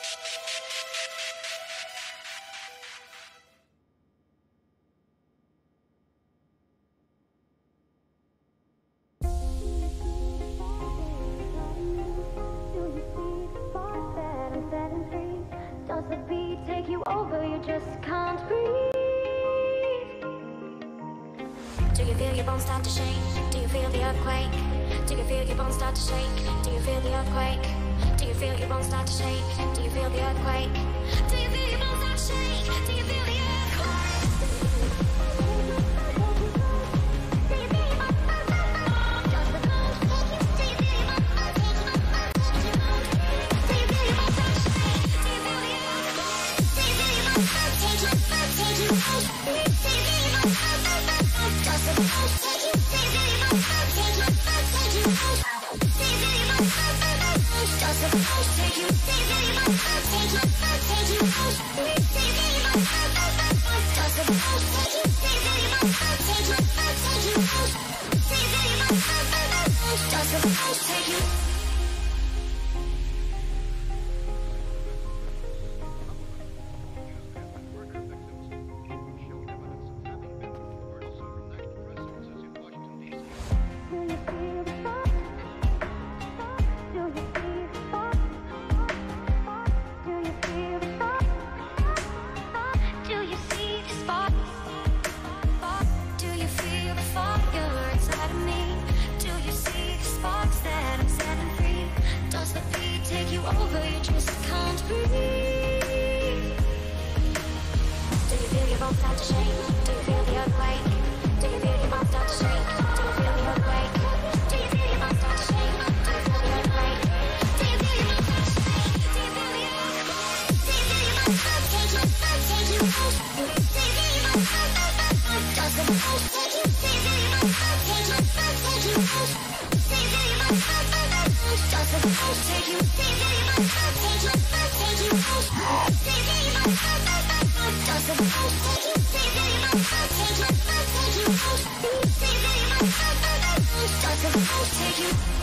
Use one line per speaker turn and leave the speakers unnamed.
Over, you just can't breathe. Do you feel your bones start to shake? Do you feel the earthquake? Do you feel your bones start to shake? Do you feel the earthquake? Do you feel your bones start to shake? Do you feel the earthquake? Do you feel your bones start to shake? Do you feel the earthquake? Over, you just can't breathe. Do you feel your bones start to shake? Do you feel the earthquake? Do you feel your bones start to shake? Do you feel the earthquake? Do you feel your bones start to shake? Do you feel the earthquake? Do you feel your bones start to shake? Do you feel the earthquake? Do you feel your bones start to shake? Do you feel your bones start to take you